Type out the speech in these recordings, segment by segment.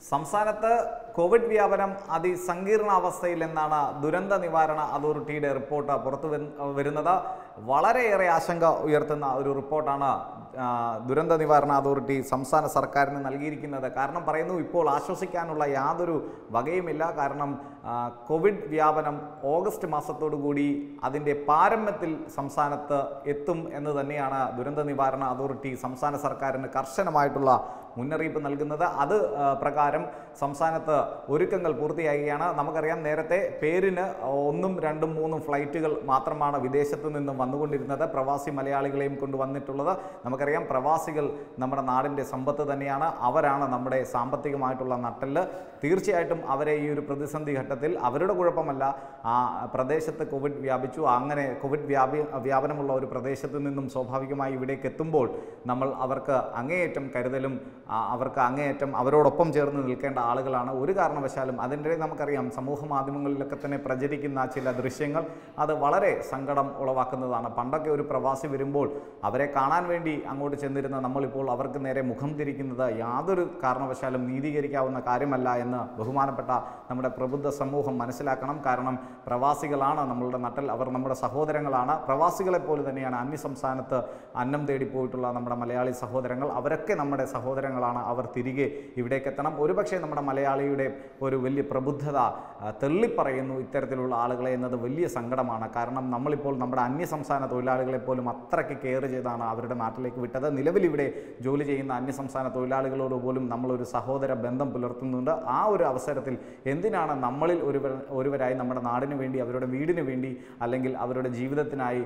സംസ്ഥാനത്ത് കോവിഡ് വ്യാപനം അതിസങ്കീർണാവസ്ഥയിലെന്നാണ് ദുരന്ത നിവാരണ അതോറിറ്റിയുടെ റിപ്പോർട്ട് പുറത്തു വരുന്നത്. വളരെയേറെ ആശങ്ക ഉയർത്തുന്ന ഒരു റിപ്പോർട്ടാണ് ദുരന്ത നിവാരണ അതോറിറ്റി സംസ്ഥാന സർക്കാരിന് നൽകിയിരിക്കുന്നത്. കാരണം പറയുന്നു, ഇപ്പോൾ ആശ്വസിക്കാനുള്ള യാതൊരു വകയുമില്ല. കാരണം കോവിഡ് വ്യാപനം ഓഗസ്റ്റ് മാസത്തോടുകൂടി അതിൻ്റെ പാരമ്യത്തിൽ സംസ്ഥാനത്ത് എത്തും എന്ന് തന്നെയാണ് ദുരന്ത നിവാരണ അതോറിറ്റി സംസ്ഥാന സർക്കാരിന് കർശനമായിട്ടുള്ള മുന്നറിയിപ്പ് നൽകുന്നത്. അത് പ്രകാരം സംസ്ഥാനത്ത് ഒരുക്കങ്ങൾ പൂർത്തിയാകുകയാണ്. നമുക്കറിയാം, നേരത്തെ പേരിന് 1, 2, 3 ഫ്ലൈറ്റുകൾ മാത്രമാണ് വിദേശത്ത് നിന്നും വന്നുകൊണ്ടിരുന്നത്, പ്രവാസി മലയാളികളെയും കൊണ്ടുവന്നിട്ടുള്ളത്. നമുക്കറിയാം, പ്രവാസികൾ നമ്മുടെ നാടിൻ്റെ സമ്പത്ത് തന്നെയാണ്. അവരാണ് നമ്മുടെ സാമ്പത്തികമായിട്ടുള്ള നട്ടെല്ല്. തീർച്ചയായിട്ടും അവരെ ഈ ഒരു പ്രതിസന്ധി ഘട്ടത്തിൽ അവരുടെ കുഴപ്പമല്ല, ആ പ്രദേശത്ത് കോവിഡ് വ്യാപിച്ചു. അങ്ങനെ കോവിഡ് വ്യാപനമുള്ള ഒരു പ്രദേശത്ത് നിന്നും സ്വാഭാവികമായി ഇവിടേക്ക് എത്തുമ്പോൾ നമ്മൾ അവർക്ക് അങ്ങേയറ്റം കരുതലും അവർക്ക് അങ്ങേയറ്റം അവരോടൊപ്പം ചേർന്ന് നിൽക്കേണ്ട ആളുകളാണ്. ഒരു കാരണവശാലും അതിൻ്റെ നമുക്കറിയാം, സമൂഹ മാധ്യമങ്ങളിലൊക്കെ തന്നെ പ്രചരിക്കുന്ന ചില ദൃശ്യങ്ങൾ അത് വളരെ സങ്കടം ഉളവാക്കുന്നതാണ്. പണ്ടൊക്കെ ഒരു പ്രവാസി വരുമ്പോൾ അവരെ കാണാൻ വേണ്ടി അങ്ങോട്ട് ചെന്നിരുന്ന നമ്മളിപ്പോൾ അവർക്ക് നേരെ മുഖം തിരിക്കുന്നത് യാതൊരു കാരണവശാലും നീതീകരിക്കാവുന്ന കാര്യമല്ല എന്ന് ബഹുമാനപ്പെട്ട നമ്മുടെ പ്രബുദ്ധ സമൂഹം മനസ്സിലാക്കണം. കാരണം പ്രവാസികളാണ് നമ്മളുടെ നട്ടൽ, അവർ നമ്മുടെ സഹോദരങ്ങളാണ്. പ്രവാസികളെപ്പോലെ തന്നെയാണ് അന്യസംസ്ഥാനത്ത് അന്നം തേടിപ്പോയിട്ടുള്ള നമ്മുടെ മലയാളി സഹോദരങ്ങൾ. അവരൊക്കെ നമ്മുടെ സഹോദരങ്ങളാണ്. അവർ തിരികെ ഇവിടേക്ക് എത്തണം. ഒരുപക്ഷെ നമ്മുടെ മലയാളിയുടെ ഒരു വലിയ പ്രബുദ്ധത തെള്ളിപ്പറയുന്നു ഇത്തരത്തിലുള്ള ആളുകളെ എന്നത് വലിയ സങ്കടമാണ്. കാരണം നമ്മളിപ്പോൾ നമ്മുടെ അന്യസംസ്ഥാന തൊഴിലാളികളെ പോലും അത്രയ്ക്ക് കെയർ ചെയ്താണ് അവരുടെ നാട്ടിലേക്ക് വിട്ടത്. നിലവിൽ ഇവിടെ ജോലി ചെയ്യുന്ന അന്യസംസ്ഥാന തൊഴിലാളികളോട് പോലും നമ്മളൊരു സഹോദര ബന്ധം പുലർത്തുന്നുണ്ട്. ആ ഒരു അവസരത്തിൽ എന്തിനാണ് നമ്മളിൽ ഒരുവരായി നമ്മുടെ നാടിന് വേണ്ടി, അവരുടെ വീടിന് വേണ്ടി, അല്ലെങ്കിൽ അവരുടെ ജീവിതത്തിനായി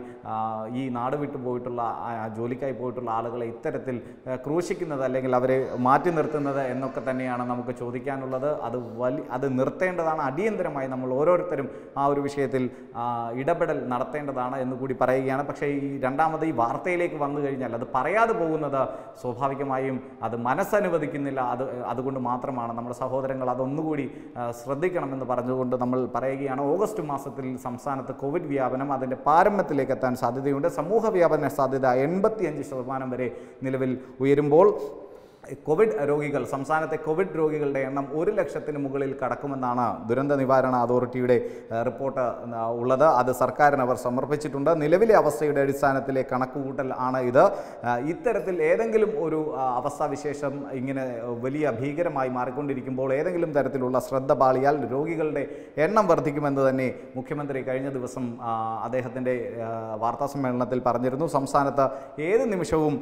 ഈ നാട് വിട്ടു പോയിട്ടുള്ള ജോലിക്കായി പോയിട്ടുള്ള ആളുകളെ ഇത്തരത്തിൽ ക്രൂശിക്കുന്നത് അല്ലെങ്കിൽ അവരെ മാറ്റി നിർത്തുന്നത് എന്നൊക്കെ തന്നെയാണ് നമുക്ക് ചോദിക്കാനുള്ളത്. അത് നിർത്തേണ്ടതാണ്. അടിയന്തരമായി നമ്മൾ ഓരോരുത്തരും ആ ഒരു വിഷയത്തിൽ ഇടപെടൽ നടത്തേണ്ടതാണ് എന്നുകൂടി പറയുകയാണ്. പക്ഷേ ഈ രണ്ടാമത് ഈ വാർത്തയിലേക്ക് വന്നു കഴിഞ്ഞാൽ അത് പറയാതെ പോകുന്നത് സ്വാഭാവികമായും അത് മനസ്സനുവദിക്കുന്നില്ല. അതുകൊണ്ട് മാത്രമാണ് നമ്മുടെ സഹോദരങ്ങൾ അതൊന്നുകൂടി ശ്രദ്ധിക്കണമെന്ന് പറഞ്ഞുകൊണ്ട് നമ്മൾ പറയുകയാണ്. ഓഗസ്റ്റ് മാസത്തിൽ സംസ്ഥാനത്ത് കോവിഡ് വ്യാപനം അതിൻ്റെ പാരമ്യത്തിലേക്ക് എത്താൻ സാധ്യതയുണ്ട്. സമൂഹ വ്യാപന സാധ്യത 85% വരെ നിലവിൽ ഉയരുമ്പോൾ കോവിഡ് രോഗികൾ, സംസ്ഥാനത്തെ കോവിഡ് രോഗികളുടെ എണ്ണം 1 ലക്ഷത്തിന് മുകളിൽ കടക്കുമെന്നാണ് ദുരന്ത നിവാരണ അതോറിറ്റിയുടെ റിപ്പോർട്ട് ഉള്ളത്. അത് സർക്കാരിന് അവർ സമർപ്പിച്ചിട്ടുണ്ട്. നിലവിലെ അവസ്ഥയുടെ അടിസ്ഥാനത്തിലെ കണക്കുകൂട്ടൽ ആണ് ഇത്. ഇത്തരത്തിൽ ഏതെങ്കിലും ഒരു അവസ്ഥാവിശേഷം ഇങ്ങനെ വലിയ ഭീകരമായി മാറിക്കൊണ്ടിരിക്കുമ്പോൾ ഏതെങ്കിലും തരത്തിലുള്ള ശ്രദ്ധ പാളിയാൽ രോഗികളുടെ എണ്ണം വർദ്ധിക്കുമെന്ന് തന്നെ മുഖ്യമന്ത്രി കഴിഞ്ഞ ദിവസം അദ്ദേഹത്തിൻ്റെ വാർത്താസമ്മേളനത്തിൽ പറഞ്ഞിരുന്നു. സംസ്ഥാനത്ത് ഏത് നിമിഷവും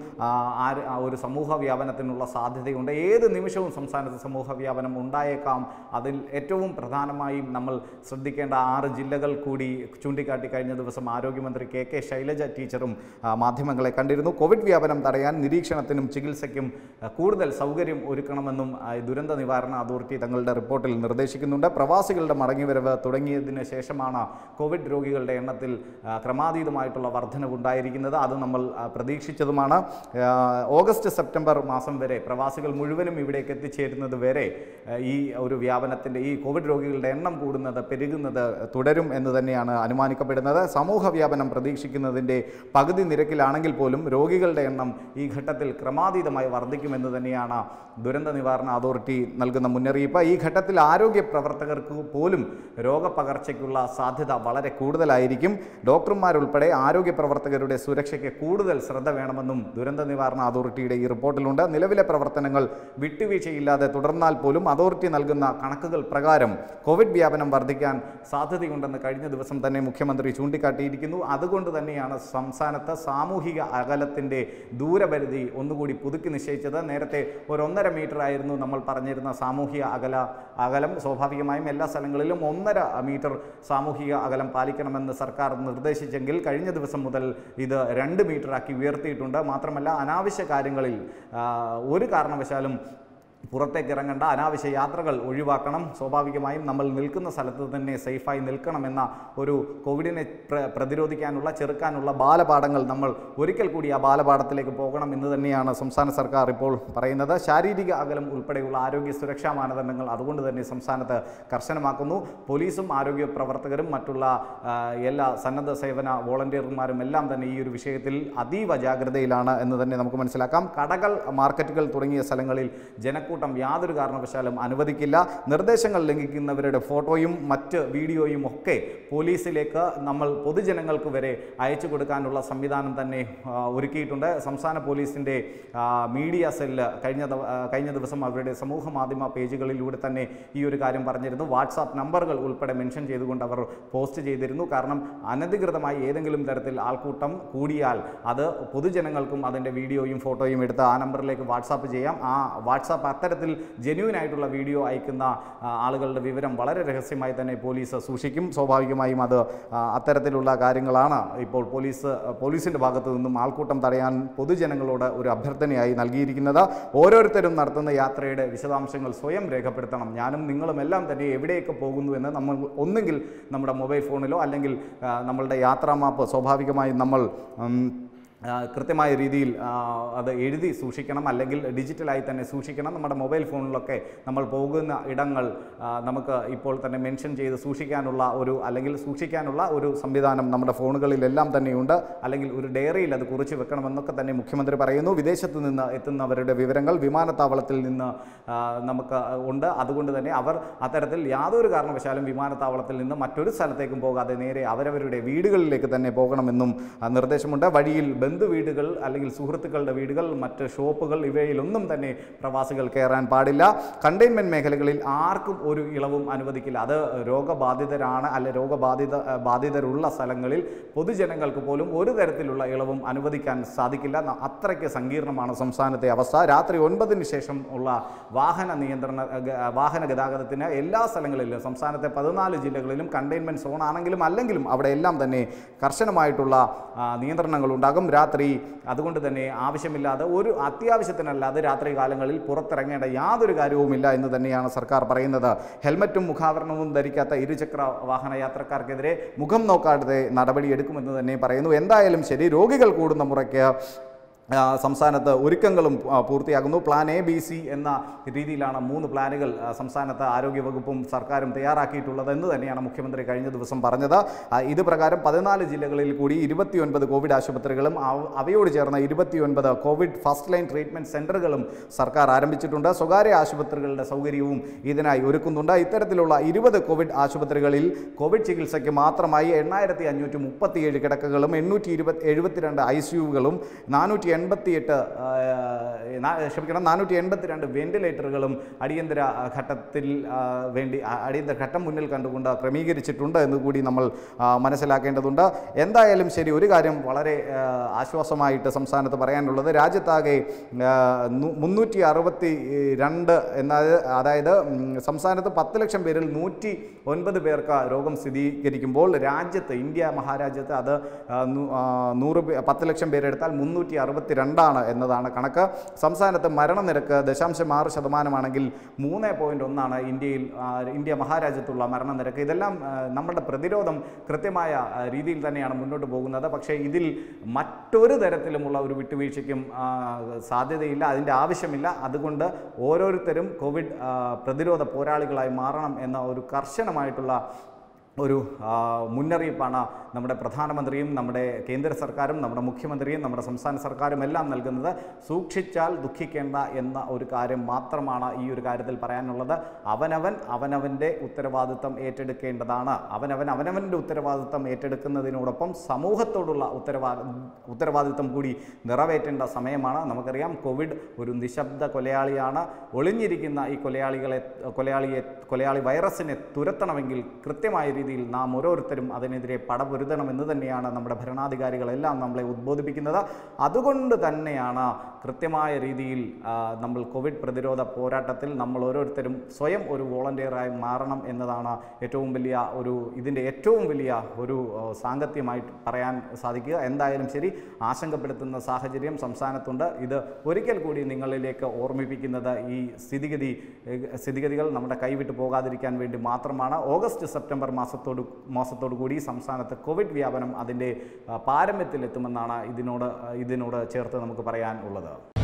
ഒരു സമൂഹ വ്യാപനത്തിനുള്ള സാധ്യതയുണ്ട്. ഏത് നിമിഷവും സംസ്ഥാനത്ത് സമൂഹ വ്യാപനം ഉണ്ടായേക്കാം. അതിൽ ഏറ്റവും പ്രധാനമായും നമ്മൾ ശ്രദ്ധിക്കേണ്ട 6 ജില്ലകൾ കൂടി ചൂണ്ടിക്കാട്ടി കഴിഞ്ഞ ദിവസം ആരോഗ്യമന്ത്രി കെ ശൈലജ ടീച്ചറും മാധ്യമങ്ങളെ കണ്ടിരുന്നു. കോവിഡ് വ്യാപനം തടയാൻ നിരീക്ഷണത്തിനും ചികിത്സയ്ക്കും കൂടുതൽ സൗകര്യം ഒരുക്കണമെന്നും ദുരന്ത നിവാരണ അതോറിറ്റി തങ്ങളുടെ റിപ്പോർട്ടിൽ നിർദ്ദേശിക്കുന്നുണ്ട്. പ്രവാസികളുടെ മടങ്ങിവരവ് തുടങ്ങിയതിന് ശേഷമാണ് കോവിഡ് രോഗികളുടെ എണ്ണത്തിൽ ക്രമാതീതമായിട്ടുള്ള വർധനവുണ്ടായിരിക്കുന്നത്. അത് നമ്മൾ പ്രതീക്ഷിച്ചതുമാണ്. ഓഗസ്റ്റ് സെപ്റ്റംബർ മാസം വരെ പ്രവാസികൾ മുഴുവനും ഇവിടേക്ക് എത്തിച്ചേരുന്നത് വരെ ഈ ഒരു വ്യാപനത്തിൻ്റെ, ഈ കോവിഡ് രോഗികളുടെ എണ്ണം കൂടുന്നത്, പെരുകുന്നത് തുടരും എന്ന് തന്നെയാണ് അനുമാനിക്കപ്പെടുന്നത്. സമൂഹ വ്യാപനം പ്രതീക്ഷിക്കുന്നതിൻ്റെ പകുതി നിരക്കിലാണെങ്കിൽ പോലും രോഗികളുടെ എണ്ണം ഈ ഘട്ടത്തിൽ ക്രമാതീതമായി വർദ്ധിക്കുമെന്ന് തന്നെയാണ് ദുരന്ത നിവാരണ അതോറിറ്റി നൽകുന്ന മുന്നറിയിപ്പ്. ഈ ഘട്ടത്തിൽ ആരോഗ്യ പ്രവർത്തകർക്ക് പോലും രോഗപകർച്ചയ്ക്കുള്ള സാധ്യത വളരെ കൂടുതലായിരിക്കും. ഡോക്ടർമാരുൾപ്പെടെ ആരോഗ്യ പ്രവർത്തകരുടെ സുരക്ഷയ്ക്ക് കൂടുതൽ ശ്രദ്ധ വേണമെന്നും ദുരന്ത നിവാരണ അതോറിറ്റിയുടെ ഈ റിപ്പോർട്ടിലുണ്ട്. നിലവിലെ പ്രവർത്തനങ്ങൾ വിട്ടുവീഴ്ചയില്ലാതെ തുടർന്നാൽ പോലും അതോറിറ്റി നൽകുന്ന കണക്കുകൾ പ്രകാരം കോവിഡ് വ്യാപനം വർദ്ധിക്കാൻ സാധ്യതയുണ്ടെന്ന് കഴിഞ്ഞ ദിവസം തന്നെ മുഖ്യമന്ത്രി ചൂണ്ടിക്കാട്ടിയിരിക്കുന്നു. അതുകൊണ്ട് തന്നെയാണ് സംസ്ഥാനത്ത് സാമൂഹിക അകലത്തിൻ്റെ ദൂരപരിധി ഒന്നുകൂടി പുതുക്കി നിശ്ചയിച്ചത്. നേരത്തെ 1.5 മീറ്റർ ആയിരുന്നു നമ്മൾ പറഞ്ഞിരുന്ന സാമൂഹിക അകലം. സ്വാഭാവികമായും എല്ലാ സ്ഥലങ്ങളിലും 1.5 മീറ്റർ സാമൂഹിക അകലം പാലിക്കണമെന്ന് സർക്കാർ നിർദ്ദേശിച്ചെങ്കിൽ കഴിഞ്ഞ ദിവസം മുതൽ ഇത് 2 മീറ്ററാക്കി ഉയർത്തിയിട്ടുണ്ട്. മാത്രമല്ല, അനാവശ്യ കാര്യങ്ങളിൽ ഒരു കാരണവശാലും പുറത്തേക്ക് ഇറങ്ങേണ്ട, അനാവശ്യ യാത്രകൾ ഒഴിവാക്കണം. സ്വാഭാവികമായും നമ്മൾ നിൽക്കുന്ന സ്ഥലത്ത് തന്നെ സേഫായി നിൽക്കണമെന്ന ഒരു കോവിഡിനെ പ്രതിരോധിക്കാനുള്ള, ചെറുക്കാനുള്ള ബാലപാഠങ്ങൾ നമ്മൾ ഒരിക്കൽ കൂടി ആ ബാലപാഠത്തിലേക്ക് പോകണം എന്ന് തന്നെയാണ് സംസ്ഥാന സർക്കാർ ഇപ്പോൾ പറയുന്നത്. ശാരീരിക അകലം ഉൾപ്പെടെയുള്ള ആരോഗ്യ സുരക്ഷാ മാനദണ്ഡങ്ങൾ അതുകൊണ്ട് തന്നെ സംസ്ഥാനത്ത് കർശനമാക്കുന്നു. പോലീസും ആരോഗ്യ പ്രവർത്തകരും മറ്റുള്ള എല്ലാ സന്നദ്ധ സേവന വോളണ്ടിയർമാരും എല്ലാം തന്നെ ഈ ഒരു വിഷയത്തിൽ അതീവ ജാഗ്രതയിലാണ് എന്ന് തന്നെ നമുക്ക് മനസ്സിലാക്കാം. കടകൾ, മാർക്കറ്റുകൾ തുടങ്ങിയ സ്ഥലങ്ങളിൽ ജനക്കൂട്ടം ജനക്കൂട്ടം യാതൊരു കാരണവശാലും അനുവദിക്കില്ല. നിർദ്ദേശങ്ങൾ ലംഘിക്കുന്നവരുടെ ഫോട്ടോയും മറ്റ് വീഡിയോയും ഒക്കെ പോലീസിലേക്ക് നമ്മൾ പൊതുജനങ്ങൾക്ക് വരെ അയച്ചു കൊടുക്കാനുള്ള സംവിധാനം തന്നെ ഒരുക്കിയിട്ടുണ്ട്. സംസ്ഥാന പോലീസിൻ്റെ മീഡിയ സെല്ല് കഴിഞ്ഞ ദിവസം അവരുടെ സമൂഹ മാധ്യമ പേജുകളിലൂടെ തന്നെ ഈ ഒരു കാര്യം പറഞ്ഞിരുന്നു. വാട്സാപ്പ് നമ്പറുകൾ ഉൾപ്പെടെ മെൻഷൻ ചെയ്തുകൊണ്ട് അവർ പോസ്റ്റ് ചെയ്തിരുന്നു. കാരണം അനധികൃതമായി ഏതെങ്കിലും തരത്തിൽ ആൾക്കൂട്ടം കൂടിയാൽ അത് പൊതുജനങ്ങൾക്കും അതിൻ്റെ വീഡിയോയും ഫോട്ടോയും എടുത്ത് ആ നമ്പറിലേക്ക് വാട്സാപ്പ് ചെയ്യാം. ആ വാട്സാപ്പ് അത്തരത്തിൽ ജെന്യൂൻ ആയിട്ടുള്ള വീഡിയോ അയക്കുന്ന ആളുകളുടെ വിവരം വളരെ രഹസ്യമായി തന്നെ പോലീസ് സൂക്ഷിക്കും. സ്വാഭാവികമായും അത് അത്തരത്തിലുള്ള കാര്യങ്ങളാണ് ഇപ്പോൾ പോലീസിൻ്റെ ഭാഗത്തു നിന്നും ആൾക്കൂട്ടം തടയാൻ പൊതുജനങ്ങളോട് ഒരു അഭ്യർത്ഥനയായി നൽകിയിരിക്കുന്നത്. ഓരോരുത്തരും നടത്തുന്ന യാത്രയുടെ വിശദാംശങ്ങൾ സ്വയം രേഖപ്പെടുത്തണം. ഞാനും നിങ്ങളും എല്ലാം തന്നെ എവിടെയൊക്കെ പോകുന്നു എന്ന് നമ്മൾ ഒന്നുകിൽ നമ്മുടെ മൊബൈൽ ഫോണിലോ അല്ലെങ്കിൽ നമ്മളുടെ യാത്രാ മാപ്പ് സ്വാഭാവികമായും നമ്മൾ കൃത്യമായ രീതിയിൽ അത് എഴുതി സൂക്ഷിക്കണം, അല്ലെങ്കിൽ ഡിജിറ്റലായി തന്നെ സൂക്ഷിക്കണം. നമ്മുടെ മൊബൈൽ ഫോണിലൊക്കെ നമ്മൾ പോകുന്ന ഇടങ്ങൾ നമുക്ക് ഇപ്പോൾ തന്നെ മെൻഷൻ ചെയ്ത് സൂക്ഷിക്കാനുള്ള ഒരു സംവിധാനം നമ്മുടെ ഫോണുകളിലെല്ലാം തന്നെയുണ്ട്. അല്ലെങ്കിൽ ഒരു ഡയറിയിൽ അത് കുറിച്ച് വെക്കണമെന്നൊക്കെ തന്നെ മുഖ്യമന്ത്രി പറയുന്നു. വിദേശത്ത് നിന്ന് എത്തുന്നവരുടെ വിവരങ്ങൾ വിമാനത്താവളത്തിൽ നിന്ന് നമുക്ക് ഉണ്ട്. അതുകൊണ്ട് തന്നെ അവർ അത്തരത്തിൽ യാതൊരു കാരണവശാലും വിമാനത്താവളത്തിൽ നിന്ന് മറ്റൊരു സ്ഥലത്തേക്കും പോകാതെ നേരെ അവരവരുടെ വീടുകളിലേക്ക് തന്നെ പോകണമെന്നും നിർദ്ദേശമുണ്ട്. വഴിയിൽ ബന്ധുവീടുകൾ അല്ലെങ്കിൽ സുഹൃത്തുക്കളുടെ വീടുകൾ, മറ്റ് ഷോപ്പുകൾ ഇവയിലൊന്നും തന്നെ പ്രവാസികൾ കയറാൻ പാടില്ല. കണ്ടെയ്ൻമെൻറ്റ് മേഖലകളിൽ ആർക്കും ഒരു ഇളവും അനുവദിക്കില്ല. അത് രോഗബാധിതരാണ് അല്ലെ ബാധിതരുള്ള സ്ഥലങ്ങളിൽ പൊതുജനങ്ങൾക്ക് പോലും ഒരു തരത്തിലുള്ള ഇളവും അനുവദിക്കാൻ സാധിക്കില്ല. അത്രയ്ക്ക് സങ്കീർണമാണ് സംസ്ഥാനത്തെ അവസ്ഥ. രാത്രി 9-ന് ശേഷം ഉള്ള വാഹന ഗതാഗതത്തിന് എല്ലാ സ്ഥലങ്ങളിലും സംസ്ഥാനത്തെ 14 ജില്ലകളിലും കണ്ടെയ്ൻമെൻറ്റ് സോൺ ആണെങ്കിലും അല്ലെങ്കിലും അവിടെ എല്ലാം തന്നെ കർശനമായിട്ടുള്ള നിയന്ത്രണങ്ങൾ ഉണ്ടാകും. അതുകൊണ്ട് തന്നെ ആവശ്യമില്ലാതെ ഒരു അത്യാവശ്യത്തിനല്ലാതെ രാത്രി കാലങ്ങളിൽ പുറത്തിറങ്ങേണ്ട യാതൊരു കാര്യവുമില്ല എന്ന് തന്നെയാണ് സർക്കാർ പറയുന്നത്. ഹെൽമറ്റും മുഖാവരണവും ധരിക്കാത്ത ഇരുചക്ര വാഹന യാത്രക്കാർക്കെതിരെ മുഖം നോക്കാതെ നടപടിയെടുക്കുമെന്ന് തന്നെ പറയുന്നു. എന്തായാലും ശരി, രോഗികൾ കൂടുന്ന മുറയ്ക്ക് സംസ്ഥാനത്ത് ഒരുക്കങ്ങളും പൂർത്തിയാകുന്നു. പ്ലാൻ എ, ബി, സി എന്ന രീതിയിലാണ് 3 പ്ലാനുകൾ സംസ്ഥാനത്ത് ആരോഗ്യവകുപ്പും സർക്കാരും തയ്യാറാക്കിയിട്ടുള്ളത് എന്ന് തന്നെയാണ് മുഖ്യമന്ത്രി കഴിഞ്ഞ ദിവസം പറഞ്ഞത്. ഇത് പ്രകാരം 14 ജില്ലകളിൽ കൂടി 29 കോവിഡ് ആശുപത്രികളും അവയോട് ചേർന്ന 29 കോവിഡ് ഫസ്റ്റ് ലൈൻ ട്രീറ്റ്മെൻറ്റ് സെൻ്ററുകളും സർക്കാർ ആരംഭിച്ചിട്ടുണ്ട്. സ്വകാര്യ ആശുപത്രികളുടെ സൗകര്യവും ഇതിനായി ഒരുക്കുന്നുണ്ട്. ഇത്തരത്തിലുള്ള 20 കോവിഡ് ആശുപത്രികളിൽ കോവിഡ് ചികിത്സയ്ക്ക് മാത്രമായി 8537 കിടക്കകളും 872 ICUകളും 482 വെന്റിലേറ്ററുകളും അടിയന്തര ഘട്ടം മുന്നിൽ കണ്ടുകൊണ്ട് ക്രമീകരിച്ചിട്ടുണ്ട് എന്ന് കൂടി നമ്മൾ മനസ്സിലാക്കേണ്ടതുണ്ട്. എന്തായാലും ശരി, ഒരു കാര്യം വളരെ ആശ്വാസമായിട്ട് സംസ്ഥാനത്ത് പറയാനുള്ളത്, രാജ്യത്താകെ 362 അതായത് സംസ്ഥാനത്ത് 10 ലക്ഷം പേരിൽ 109 പേർക്ക് രോഗം സ്ഥിരീകരിക്കുമ്പോൾ ഇന്ത്യ മഹാരാജ്യത്ത് അത് 10 ലക്ഷം പേരെടുത്താൽ 362 എന്നതാണ് കണക്ക്. സംസ്ഥാനത്ത് മരണനിരക്ക് 0.6% 3.1 ഇന്ത്യ മഹാരാജ്യത്തുള്ള മരണനിരക്ക്. ഇതെല്ലാം നമ്മുടെ പ്രതിരോധം കൃത്യമായ രീതിയിൽ തന്നെയാണ് മുന്നോട്ട് പോകുന്നത്. പക്ഷേ ഇതിൽ മറ്റൊരു തരത്തിലുമുള്ള ഒരു വിട്ടുവീഴ്ചയ്ക്കും സാധ്യതയില്ല, അതിൻ്റെ ആവശ്യമില്ല. അതുകൊണ്ട് ഓരോരുത്തരും കോവിഡ് പ്രതിരോധ പോരാളികളായി മാറണം എന്ന ഒരു കർശനമായിട്ടുള്ള ഒരു മുന്നറിയിപ്പാണ് നമ്മുടെ പ്രധാനമന്ത്രിയും നമ്മുടെ കേന്ദ്ര സർക്കാരും നമ്മുടെ മുഖ്യമന്ത്രിയും നമ്മുടെ സംസ്ഥാന സർക്കാരും എല്ലാം നൽകുന്നത്. സൂക്ഷിച്ചാൽ ദുഃഖിക്കേണ്ട എന്ന ഒരു കാര്യം മാത്രമാണ് ഈ ഒരു കാര്യത്തിൽ പറയാനുള്ളത്. അവനവൻ്റെ ഉത്തരവാദിത്തം ഏറ്റെടുക്കേണ്ടതാണ്. അവനവൻ്റെ ഉത്തരവാദിത്തം ഏറ്റെടുക്കുന്നതിനോടൊപ്പം സമൂഹത്തോടുള്ള ഉത്തരവാദിത്തം കൂടി നിറവേറ്റേണ്ട സമയമാണ്. നമുക്കറിയാം, കോവിഡ് ഒരു നിശബ്ദ കൊലയാളിയാണ്. ഒളിഞ്ഞിരിക്കുന്ന ഈ കൊലയാളി വൈറസിനെ തുരത്തണമെങ്കിൽ കൃത്യമായ രീതിയിൽ നാം ഓരോരുത്തരും അതിനെതിരെ പടപൊരുതണമെന്ന് തന്നെയാണ് നമ്മുടെ ഭരണാധികാരികളെല്ലാം നമ്മളെ ഉദ്ബോധിപ്പിക്കുന്നത്. അതുകൊണ്ട് തന്നെയാണ് കൃത്യമായ രീതിയിൽ നമ്മൾ കോവിഡ് പ്രതിരോധ പോരാട്ടത്തിൽ നമ്മൾ ഓരോരുത്തരും സ്വയം ഒരു വോളണ്ടിയറായി മാറണം എന്നതാണ് ഇതിൻ്റെ ഏറ്റവും വലിയ ഒരു സാങ്കത്യമായിട്ട് പറയാൻ സാധിക്കുക. എന്തായാലും ശരി, ആശങ്കപ്പെടുത്തുന്ന സാഹചര്യം സംസ്ഥാനത്തുണ്ട്. ഇത് ഒരിക്കൽ കൂടി നിങ്ങളിലേക്ക് ഓർമ്മിപ്പിക്കുന്നത് ഈ സ്ഥിതിഗതികൾ നമ്മുടെ കൈവിട്ട് പോകാതിരിക്കാൻ വേണ്ടി മാത്രമാണ്. ഓഗസ്റ്റ് സെപ്റ്റംബർ മാസത്തോടു കൂടി സംസ്ഥാനത്ത് കോവിഡ് വ്യാപനം അതിൻ്റെ പാരമ്യത്തിലെത്തുമെന്നാണ് ഇതിനോട് ചേർത്ത് നമുക്ക് പറയാൻ ഉള്ളത്.